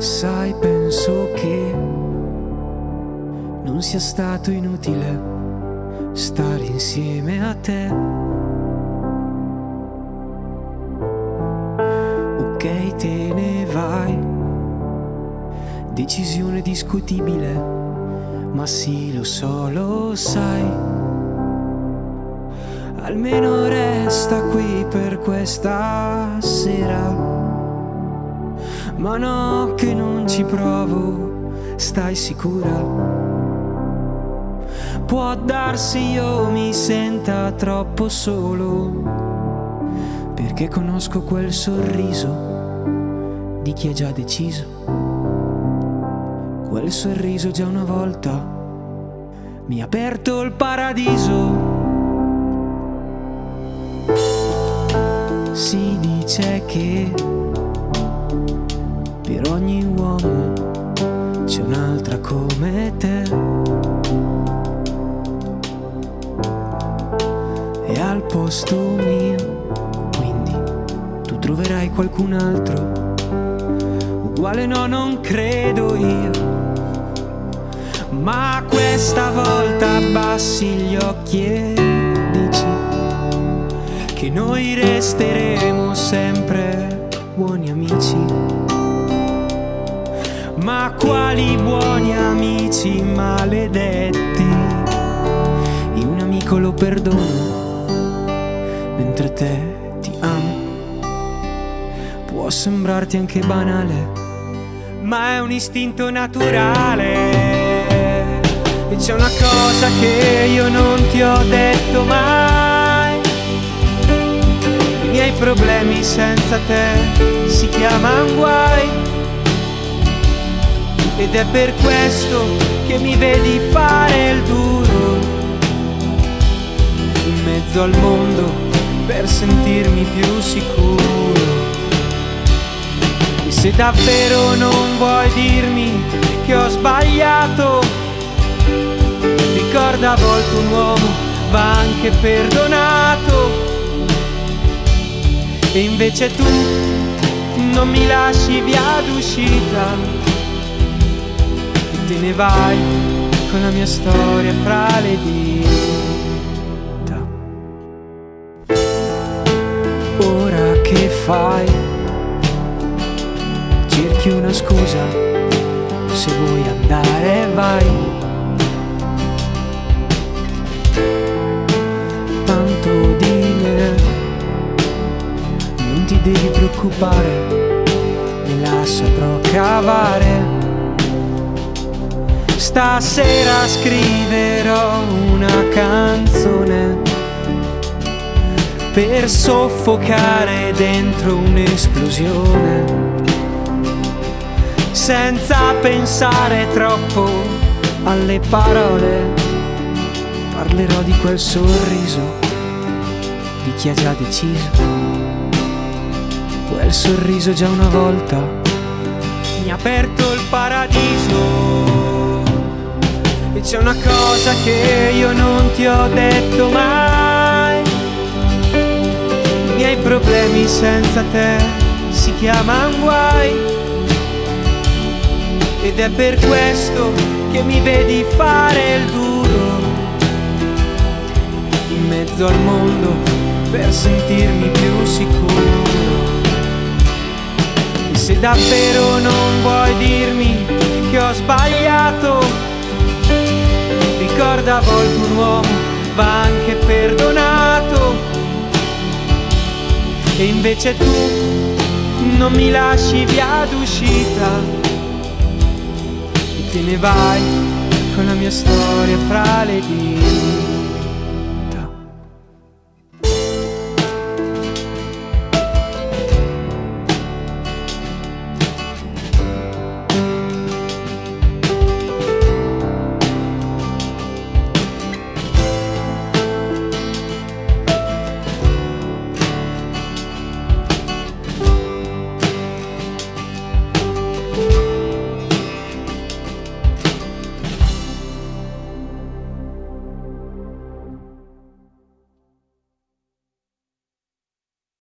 Sai, penso che non sia stato inutile stare insieme a te. Ok, te ne vai, decisione discutibile, ma sì, lo so, lo sai. Almeno resta qui per questa sera. Ma no, che non ci provo, stai sicura? Può darsi io mi senta troppo solo, perché conosco quel sorriso di chi è già deciso. Quel sorriso già una volta mi ha aperto il paradiso. Si dice che per ogni uomo c'è un'altra come te, e al posto mio quindi tu troverai qualcun altro uguale. No, non credo io, ma questa volta abbassi gli occhi e dici che noi resteremo sempre buoni amici. Ma quali buoni amici maledetti, io un amico lo perdono, mentre te ti amo. Può sembrarti anche banale, ma è un istinto naturale. E c'è una cosa che io non ti ho detto mai: i miei problemi senza te si chiamano guai. Ed è per questo che mi vedi fare il duro in mezzo al mondo per sentirmi più sicuro. E se davvero non vuoi dirmi che ho sbagliato, ricorda, a volte un uomo va anche perdonato. E invece tu non mi lasci via d'uscita, te ne vai con la mia storia fra le dita. Ora che fai? Cerchi una scusa, se vuoi andare vai. Tanto di me non ti devi preoccupare, me la saprò cavare. Stasera scriverò una canzone per soffocare dentro un'esplosione, senza pensare troppo alle parole. Parlerò di quel sorriso di chi ha già deciso. Quel sorriso già una volta mi ha aperto il paradiso. E c'è una cosa che io non ti ho detto mai: i miei problemi senza te si chiamano guai. Ed è per questo che mi vedi fare il duro in mezzo al mondo per sentirmi più sicuro. E se davvero non vuoi dirmi che ho sbagliato, ricorda, a volte un uomo va anche perdonato. E invece tu non mi lasci via d'uscita, e te ne vai con la mia storia fra le dita.